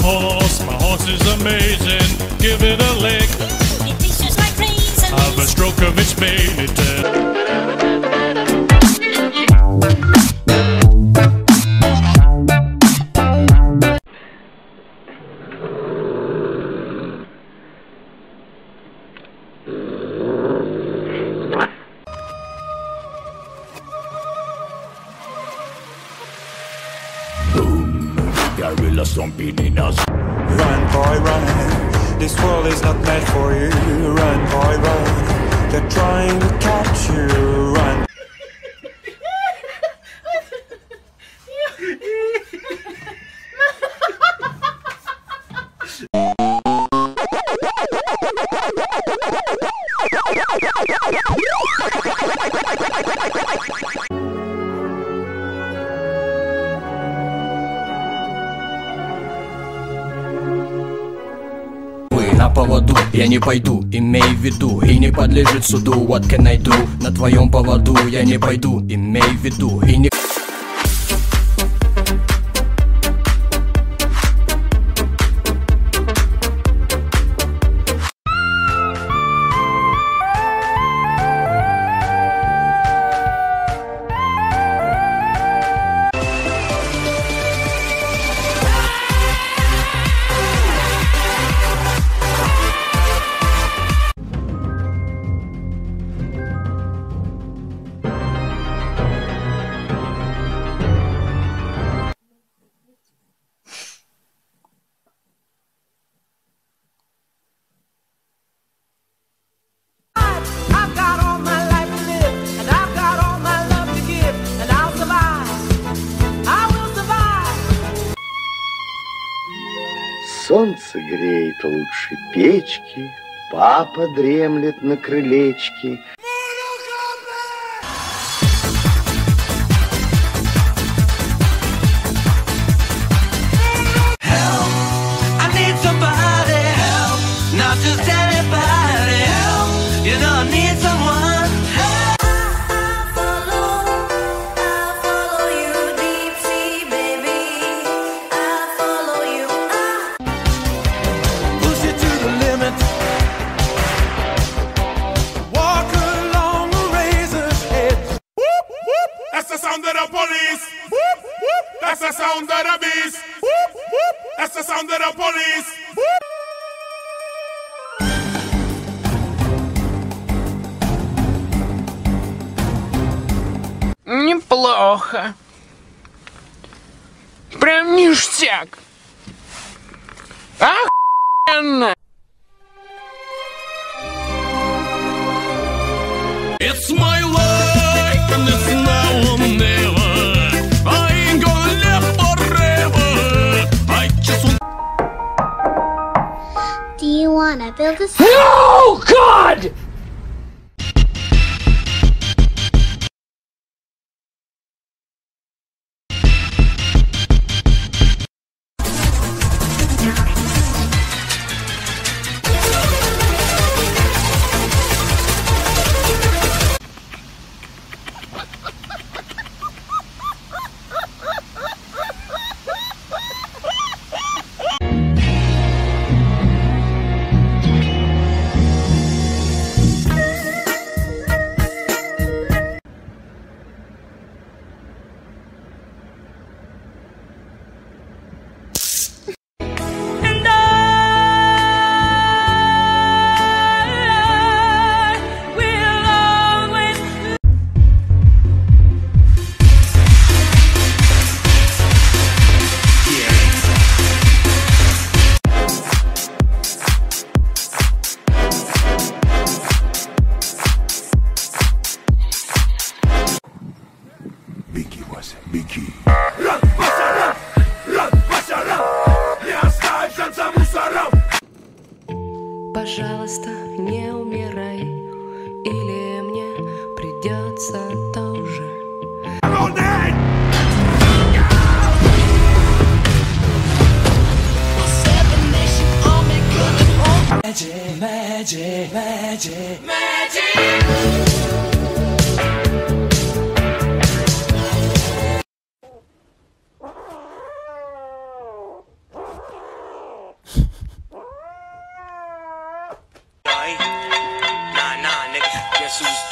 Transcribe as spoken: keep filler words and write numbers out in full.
horse, my horse is amazing. Give it a lick, it tastes just like raisins. have a stroke of its mane. It Gorilla stomping in us. Run, boy, run. This world is not meant for you. Run, boy, run. They're trying to catch you. Run. На поводу я не пойду, имей в виду, и не подлежит суду. What can I do? На твоем поводу я не пойду, имей в виду, и не... Солнце греет лучше печки, папа дремлет на крылечке. Help, I need somebody help, not just anybody help, you know I need someone help. I'll follow, I'll follow you deep sea, baby. I'll follow you. Push it to the limit. Walk along a razor's edge. Whoop, whoop. That's the sound of the police. Whoop, whoop. That's the sound of the beast. Whoop, whoop. That's the sound of the police. Whoop. Неплохо. Прям ништяк. Охуенно. It's my life and it's now or never. I ain't gonna live forever. I just want. Do you wanna build a? No, God! Пожалуйста, не умирай, или мне придется тоже. Magic, magic, magic, magic. guess who's